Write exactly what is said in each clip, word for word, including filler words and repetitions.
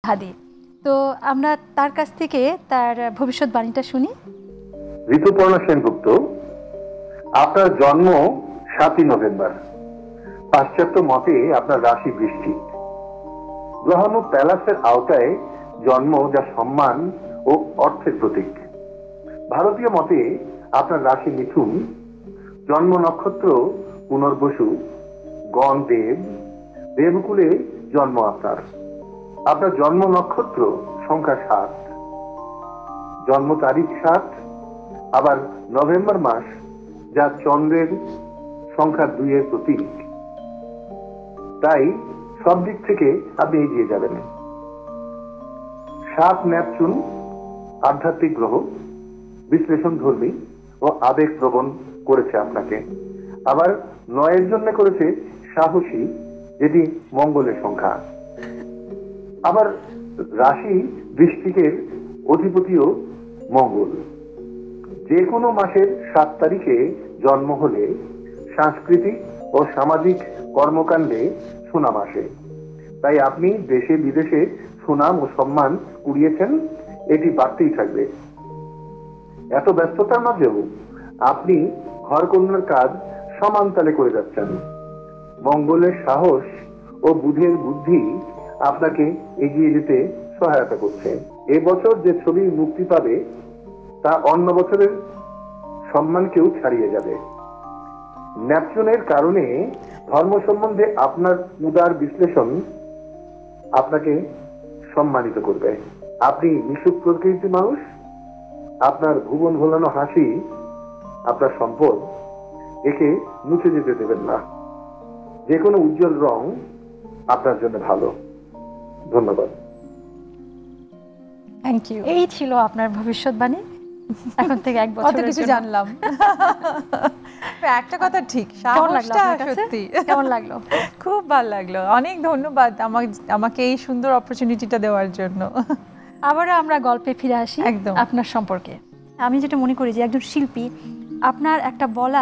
খাদি। তো আমরা তার কাছ থেকে তার ভবিষ্যৎবাণীটা শুনি। ঋতুপর্ণা সেনগুপ্ত, আপনার জন্ম সাতই নভেম্বর। পাশ্চাত্য মতে আপনার রাশি বৃষ্টি। গ্রহাণু প্যালাসের আওতায় জন্ম, যা সম্মান ও অর্থের প্রতীক। ভারতীয় মতে আপনার রাশি মিথুন। জন্ম নক্ষত্র পুনর্বসু। গণ দেব, দেবকুলে জন্ম আপনার। আপনার জন্ম নক্ষত্র সংখ্যা সাত, জন্ম তারিখ সাত, আবার নভেম্বর মাস, যা চন্দ্রের সংখ্যা দুইয়ের প্রতীক। তাই সব দিক থেকে আপনি এগিয়ে যাবেন। সাত নেপচুন আধ্যাত্মিক গ্রহ, বিশ্লেষণ ধর্মী ও আবেগ প্রবণ করেছে আপনাকে। আবার নয়ের জন্য করেছে সাহসী, যেটি মঙ্গলের সংখ্যা। আবার রাশি বৃশ্চিকের অধিপতিও মঙ্গল। যে কোনো মাসের সাত তারিখে জন্ম হলে সাংস্কৃতিক ও সামাজিক কর্মকাণ্ডে সুনাম আসে। তাই আপনি দেশে বিদেশে সুনাম ও সম্মান কুড়িয়েছেন, এটি বাড়তেই থাকবে। এত ব্যস্ততার মাঝেও আপনি ঘরকন্যার কাজ সমান তালে করে যাচ্ছেন। মঙ্গলের সাহস ও বুধের বুদ্ধি আপনাকে এগিয়ে যেতে সহায়তা করছে। এবছর যে ছবি মুক্তি পাবে তা অন্য বছরের সম্মানকেও ছাড়িয়ে যাবে। ন্যাপচুনের কারণে ধর্ম সম্বন্ধে আপনার উদার বিশ্লেষণ আপনাকে সম্মানিত করবে। আপনি মিশুক প্রকৃতির মানুষ। আপনার ভুবন ভোলানো হাসি আপনার সম্পদ, একে মুছে যেতে দেবেন না। যে কোনো উজ্জ্বল রং আপনার জন্য ভালো। ধন্যবাদ। Thank you. এই ছিল আপনার ভবিষ্যৎবাণী। এখন থেকে এক বছর কিছু জানলাম। একটা কথা ঠিক, সাহসটা সত্যি কেমন লাগলো? খুব ভালো লাগলো। অনেক ধন্যবাদ আমাকে এই সুন্দর অপরচুনিটিটা দেওয়ার জন্য। আবারও আমরা গল্পে ফিরে আসি একদম আপনার সম্পর্কে। আমি যেটা মনে করি যে একজন শিল্পী, আপনার একটা বলা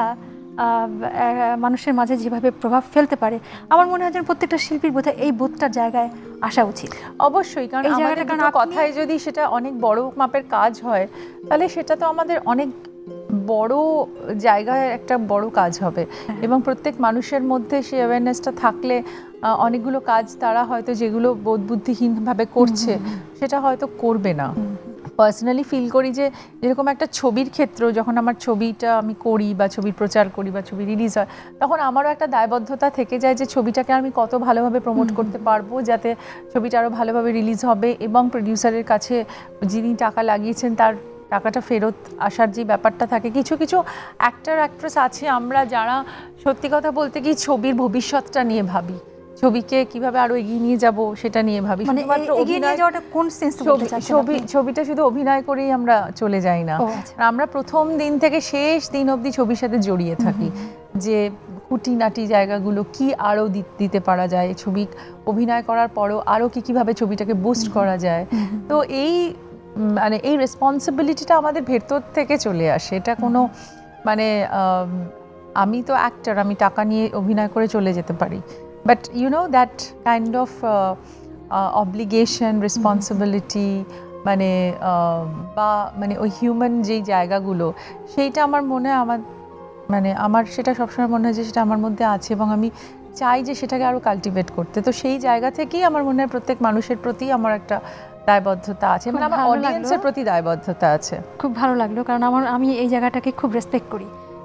মানুষের মাঝে যেভাবে প্রভাব ফেলতে পারে, আমার মনে হয় যেন প্রত্যেকটা শিল্পীর বোধহয় এই বোধটার জায়গায় আসা উচিত। অবশ্যই, কারণ আমাদের কোনো কথায় যদি সেটা অনেক বড় মাপের কাজ হয়, তাহলে সেটা তো আমাদের অনেক বড় জায়গায় একটা বড় কাজ হবে। এবং প্রত্যেক মানুষের মধ্যে সেই অ্যাওয়ারনেসটা থাকলে অনেকগুলো কাজ তারা হয়তো যেগুলো বোধ বুদ্ধিহীনভাবে করছে সেটা হয়তো করবে না। পার্সোনালি ফিল করি যে যেরকম একটা ছবির ক্ষেত্র, যখন আমার ছবিটা আমি করি বা ছবির প্রচার করি বা ছবি রিলিজ হয়, তখন আমারও একটা দায়বদ্ধতা থেকে যায় যে ছবিটাকে আমি কত ভালোভাবে প্রমোট করতে পারবো যাতে ছবিটা আরও ভালোভাবে রিলিজ হবে এবং প্রডিউসারের কাছে যিনি টাকা লাগিয়েছেন তার টাকাটা ফেরত আসার যে ব্যাপারটা থাকে। কিছু কিছু অ্যাক্টর অ্যাক্ট্রেস আছে আমরা যারা সত্যি কথা বলতে কি ছবির ভবিষ্যৎটা নিয়ে ভাবি, ছবিকে কিভাবে আরো এগিয়ে নিয়ে যাব সেটা নিয়ে ভাবি। শুধুমাত্র এগিয়ে নিয়ে যাওয়াটা কোন সেন্সে বলতে চাচ্ছেন? ছবি ছবিটা শুধু অভিনয় করেই আমরা চলে যাই না, আমরা প্রথম দিন থেকে শেষ দিন অবধি ছবির সাথে জড়িয়ে থাকি যে খুঁটিনাটি জায়গাগুলো কি আরো দিতে পারা যায়, ছবি অভিনয় করার পরও আরো কি কিভাবে ছবিটাকে বুস্ট করা যায়। তো এই মানে এই রেসপন্সিবিলিটিটা আমাদের ভেতর থেকে চলে আসে। এটা কোনো মানে আমি তো অ্যাক্টর, আমি টাকা নিয়ে অভিনয় করে চলে যেতে পারি, but you know that kind of obligation, responsibility মানে বা মানে ওই হিউম্যান যেই জায়গাগুলো, সেইটা আমার মনে হয় আমার মানে আমার সেটা সবসময় মনে হয় যে সেটা আমার মধ্যে আছে এবং আমি চাই যে সেটাকে আরও কাল্টিভেট করতে। তো সেই জায়গা থেকেই আমার মনে হয় প্রত্যেক মানুষের প্রতি আমার একটা দায়বদ্ধতা আছে, মানে আমার অডিয়েন্সের প্রতি দায়বদ্ধতা আছে। খুব ভালো লাগলো, কারণ আমার আমি এই জায়গাটাকে খুব রেসপেক্ট করি